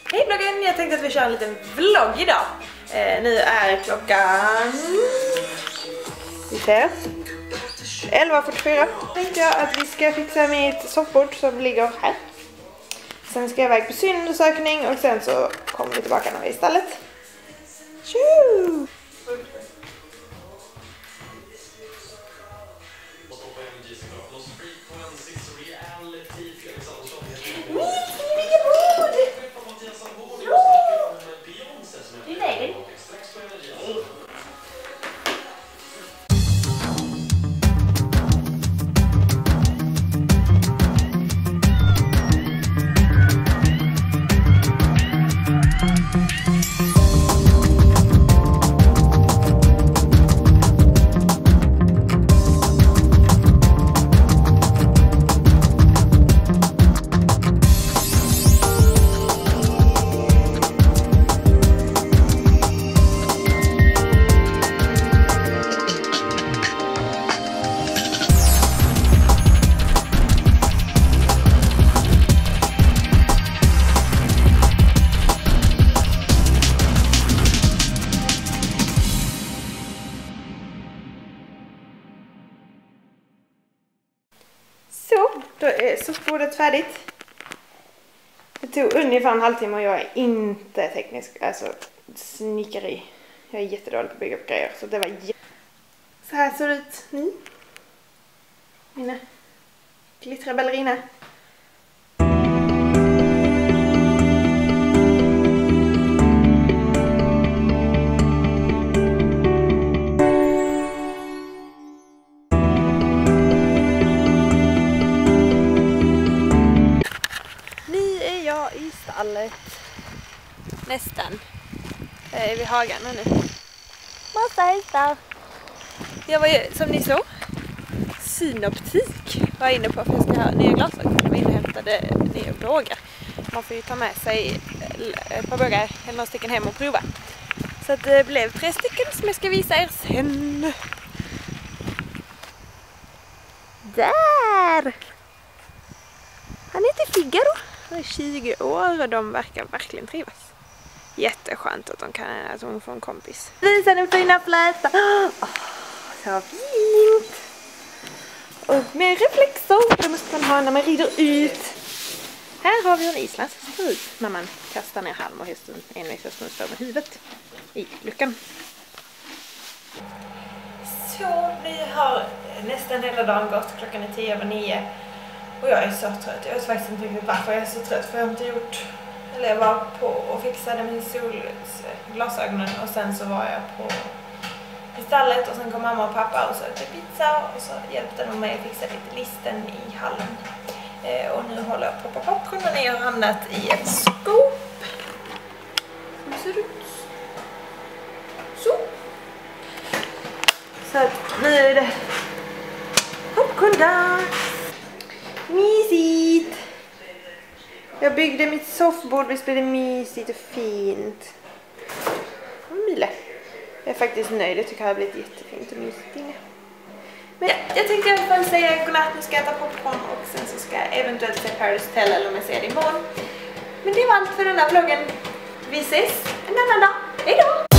Hej bloggen, jag tänkte att vi kör en liten vlogg idag. Nu är klockan 11:44. Tänkte jag att vi ska fixa mitt soffbord som ligger här. Sen ska jag iväg på synundersökning och sen så kommer vi tillbaka när vi är i stallet. Tju! Så, då är soffbordet färdigt. Det tog ungefär en halvtimme och jag är inte teknisk, alltså snickeri. Jag är jättedålig på att bygga upp grejer, så det var så här ser det ut nu. Mina glittriga ballerina. I stallet. Nästan. Vid hagen nu. Massa hästar. Jag var ju, som ni såg, synoptik var inne på för jag ska ha nya glasögon. Jag var inne och hämtade nya bågar. Man får ju ta med sig ett par bågar eller några stycken hem och prova. Så att det blev 3 stycken som jag ska visa er sen. Där! Han heter Figaro. Han är 20 år och de verkar verkligen trivas. Jätteskönt att hon får en kompis. Visa den fina flätan. Så fint. Och med reflexer. Det måste man ha när man rider ut. Här har vi en island som ser ut när man kastar ner halm och hästen envisas som står med huvudet i luckan. Så vi har nästan hela dagen gått. Klockan är 10:09. Och jag är så trött. Jag vet faktiskt inte riktigt varför jag är så trött. För jag har inte gjort... Eller jag var på och fixade min solglasögonen. Och sen så var jag på i stallet. Och sen kom mamma och pappa och så åt pizza. Och så hjälpte de mig att fixa lite listen i hallen. Och nu håller jag på popcorn. Och ni har hamnat i ett skåp. Som ser ut så. Så att nu är det popcorn-dags. Mysigt! Jag byggde mitt soffbord, visst blev det mysigt och fint. Mile. Jag är faktiskt nöjd, jag tycker det har blivit jättefint och mysigt inne. Men ja, jag tänkte i alla fall säga godnatt, nu ska jag äta popcorn och sen så ska jag eventuellt se Paris Hotel eller om jag ser det imorgon. Men det var allt för den här vloggen. Vi ses en annan dag. Hejdå!